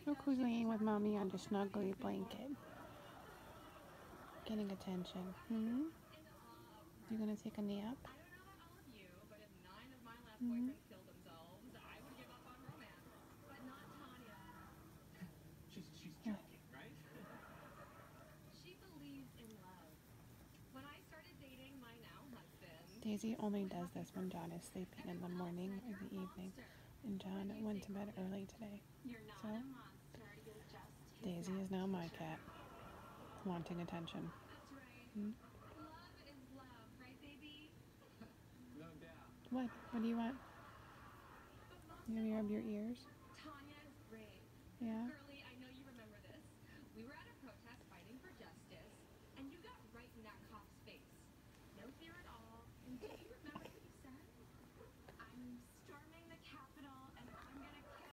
Look who's laying with mommy on the snuggly blanket. Getting attention. You gonna take a nap? Hmm? Daisy only does this when John is sleeping in the morning or the evening, and John went to bed early today. So, Daisy is now my cat, wanting attention. Hmm? What? What do you want? You want me to rub your ears? Yeah?